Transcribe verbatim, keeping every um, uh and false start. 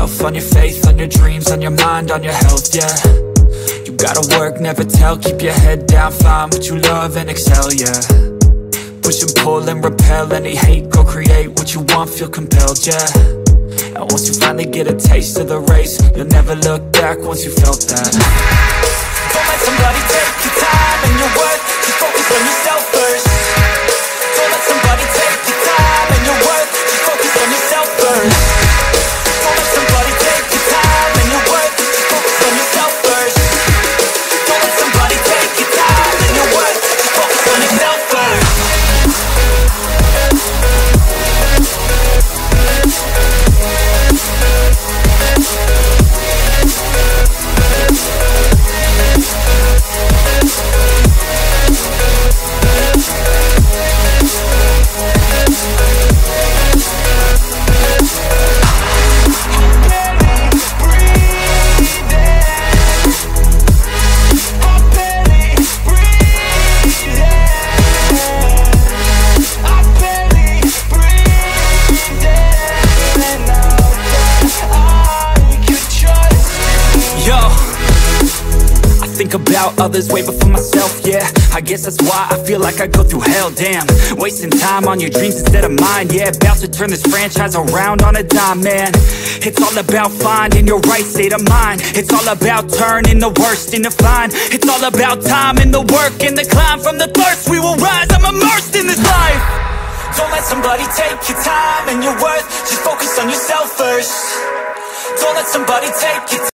yourself, on your faith, on your dreams, on your mind, on your health, yeah. You gotta work, never tell, keep your head down, find what you love and excel, yeah. Push and pull and repel any hate, go create what you want, feel compelled, yeah. And once you finally get a taste of the race, you'll never look back once you felt that. Don't let somebody take your time and your worth, just focus on yourself first. Don't let somebody take your time and your worth, just focus on yourself first. Don't let somebody take your time and your worth, just focus on yourself first. Don't let somebody take your time and your worth, just focus on yourself first. About others way before myself, yeah. I guess that's why I feel like I go through hell, damn. Wasting time on your dreams instead of mine, yeah. About to turn this franchise around on a dime, man. It's all about finding your right state of mind. It's all about turning the worst into fine. It's all about time and the work and the climb. From the thirst we will rise, I'm immersed in this life. Don't let somebody take your time and your worth, just focus on yourself first. Don't let somebody take your time.